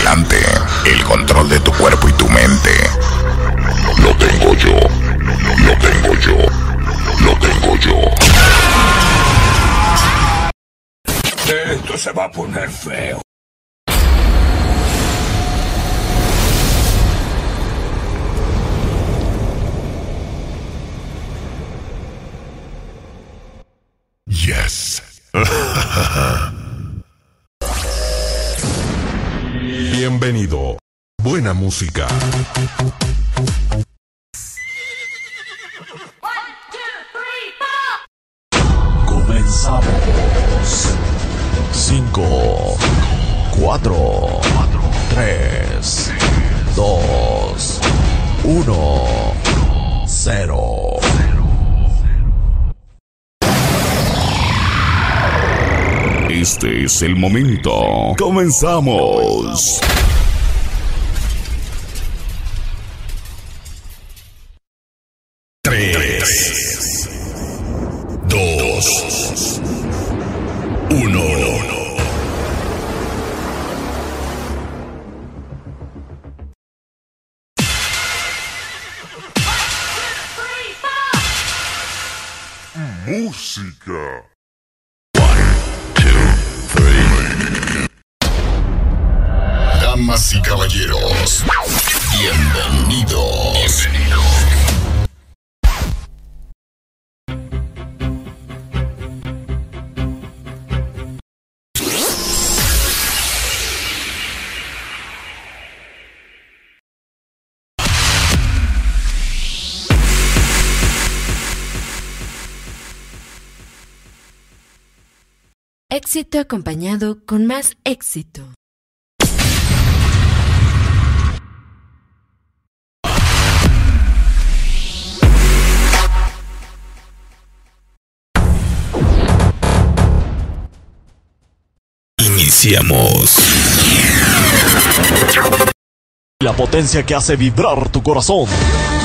adelante. El control de tu cuerpo y tu mente lo tengo yo. Lo tengo yo. Lo tengo yo. Esto se va a poner feo. Yes. Bienvenido. Buena música. 1, 2, 3, 4. Comenzamos. 5, 4, 3, 2, 1, 0. Este es el momento. Comenzamos. Tres, dos, uno. Música. Damas y caballeros, bienvenidos. Éxito acompañado con más éxito. Iniciamos. La potencia que hace vibrar tu corazón.